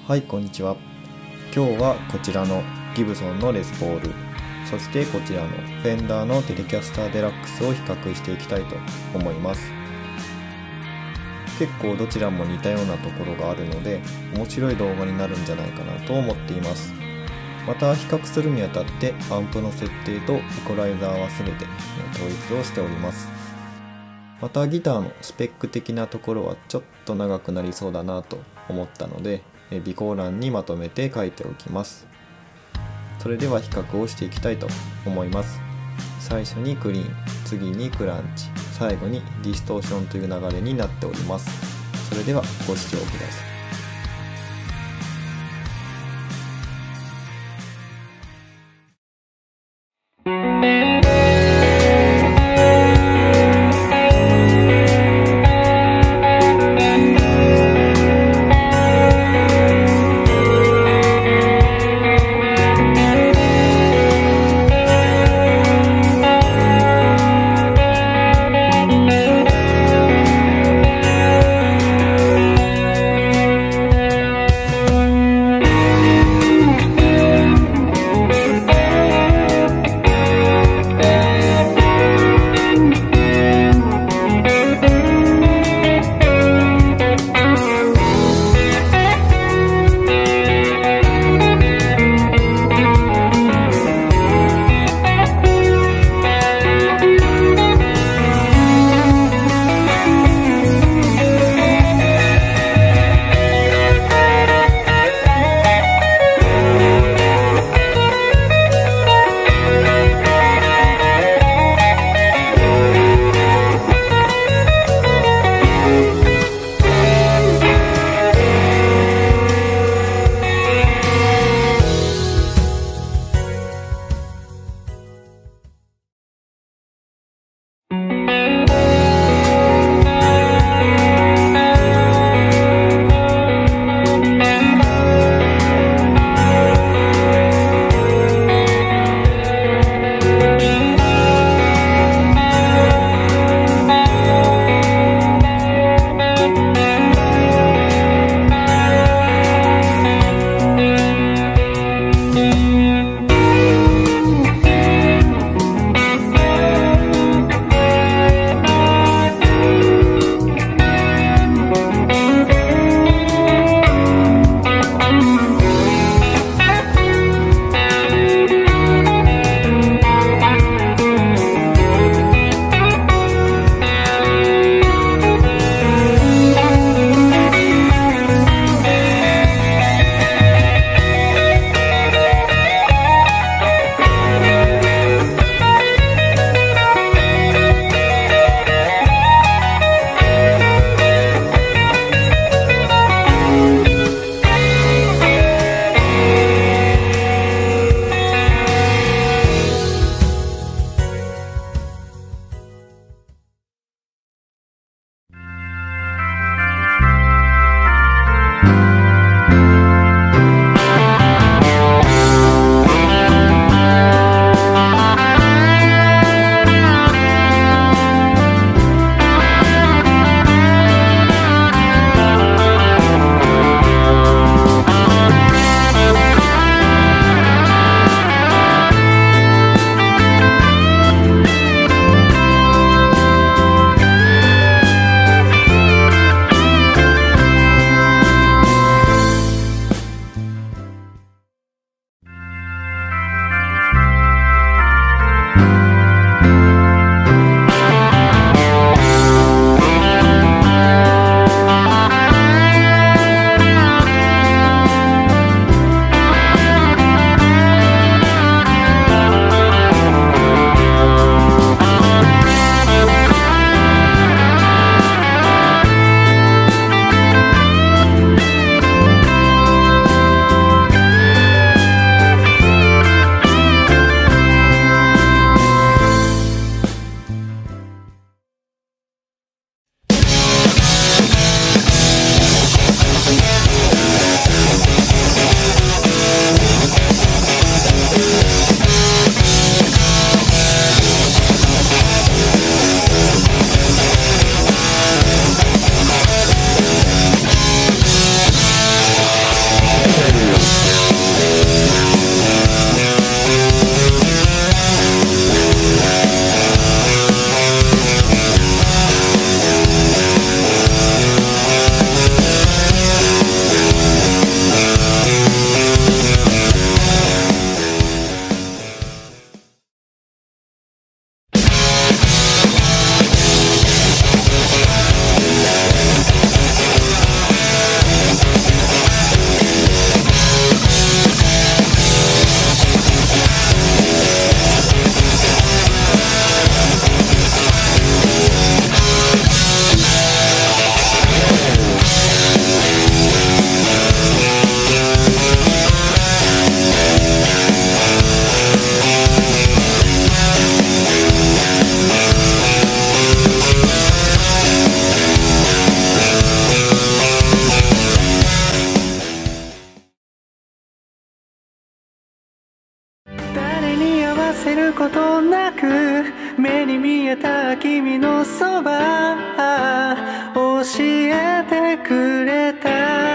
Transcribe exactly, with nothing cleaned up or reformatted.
はい、こんにちは。今日はこちらのギブソンのレスポール、そしてこちらのフェンダーのテレキャスターデラックスを比較していきたいと思います。結構どちらも似たようなところがあるので面白い動画になるんじゃないかなと思っています。また比較するにあたってアンプの設定とイコライザーは全て統一をしております。またギターのスペック的なところはちょっと長くなりそうだなと思ったので備考欄にまとめて書いておきます。それでは比較をしていきたいと思います。最初にクリーン、次にクランチ、最後にディストーションという流れになっております。それではご視聴ください。 知ることなく目に見えた君のそば教えてくれた